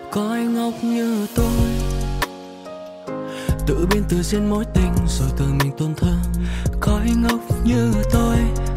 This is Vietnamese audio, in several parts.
Có ai ngốc như tôi, tự biên tự diễn mối tình rồi tự mình tổn thương. Có ai ngốc như tôi,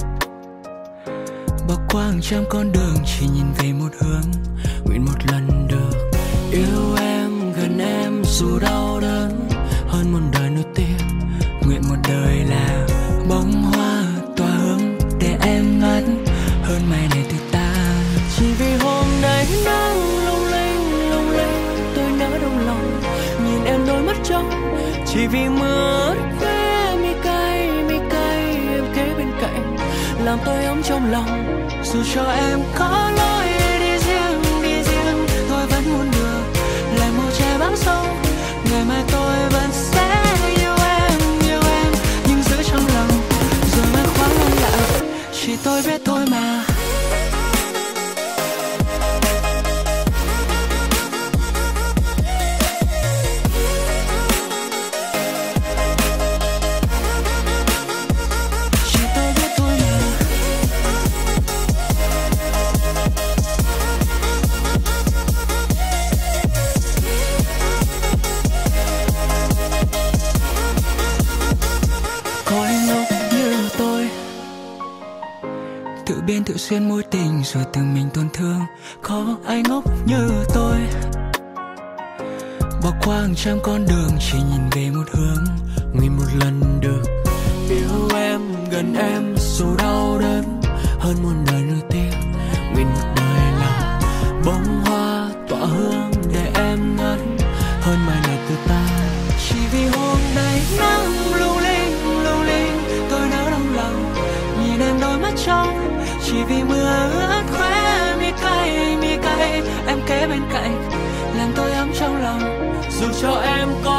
bỏ qua hàng trăm con đường chỉ nhìn về một hướng. Nguyện một lần được yêu em, gần em dù đau đớn hơn một đời nổi tiếng. Nguyện một đời là bông hoa tỏa hương để em ngất hơn mai này từ ta. Chỉ vì hôm nay nắng lung linh tôi nỡ đồng lòng nhìn em đôi mắt trong. Chỉ vì mưa khóe mi cay em kế bên cạnh làm tôi ấm trong lòng. Dù cho em có lối đi riêng tôi vẫn muốn được lại một trái bóng sâu. Ngày mai tôi vẫn sẽ yêu em nhưng giữ trong lòng rồi mang khoáng ngang lạ. Chỉ tôi biết thôi mà. Tự xuyên mối tình rồi tự mình tổn thương. Có ai ngốc như tôi, bỏ qua hàng trăm con đường chỉ nhìn về một hướng. Nguyện một lần được yêu em, gần em dù đau đớn hơn một đời nổi tiếng. Nguyện một đời là bông hoa tỏa hương để em ngất hơn mai này từ ta. Chỉ vì hôm nay nắng lung linh tôi nỡ đồng lòng nhìn em đôi mắt trong. Chỉ vì mưa ướt khóe mi cay em kế bên cạnh làm tôi ấm trong lòng. Dù cho em có